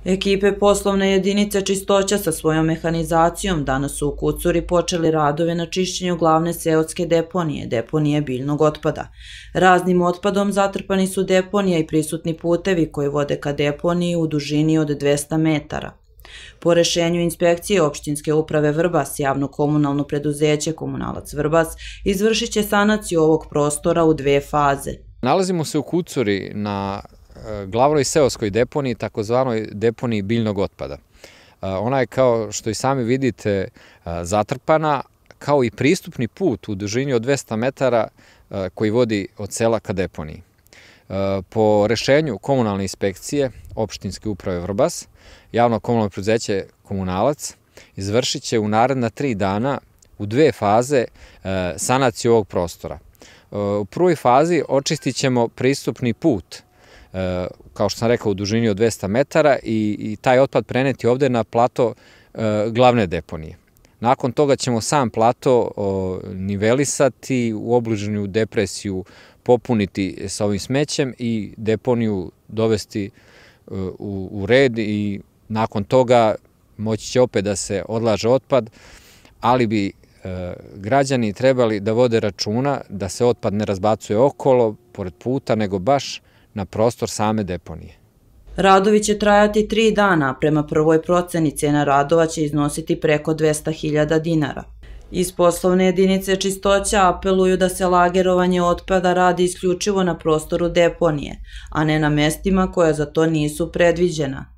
Ekipe poslovne jedinice Čistoća sa svojom mehanizacijom danas su u Kucuri počeli radove na čišćenju glavne seoske deponije biljnog otpada. Raznim otpadom zatrpani su deponija i prisutni putevi koji vode ka deponiji u dužini od 200 metara. Po rešenju inspekcije opštinske uprave Vrbas, javno komunalno preduzeće Komunalac Vrbas izvršit će sanaciju ovog prostora u 2 faze. Nalazimo se u Kucuri na glavnoj seoskoj deponiji, takozvanoj deponiji biljnog otpada. Ona je, kao što i sami vidite, zatrpana, kao i pristupni put u dužini od 200 metara koji vodi od sela ka deponiji. Po rešenju komunalne inspekcije opštinske uprave Vrbas, javno komunalno preduzeće Komunalac izvršit će u naredna 3 dana u 2 faze sanaciju ovog prostora. U prvoj fazi očistit ćemo pristupni put, kao što sam rekao, u dužini od 200 metara i taj otpad preneti ovde na plato glavne deponije. Nakon toga ćemo sam plato nivelisati, u obližnju depresiju popuniti sa ovim smećem i deponiju dovesti u red i nakon toga moći će opet da se odlaže otpad, ali bi građani trebali da vode računa da se otpad ne razbacuje okolo, pored puta, nego baš na prostor same deponije. Radovi će trajati 3 dana, prema prvoj proceni cena radova će iznositi preko 200.000 dinara. Iz poslovne jedinice Čistoća apeluju da se lagerovanje otpada radi isključivo na prostoru deponije, a ne na mestima koja za to nisu predviđena.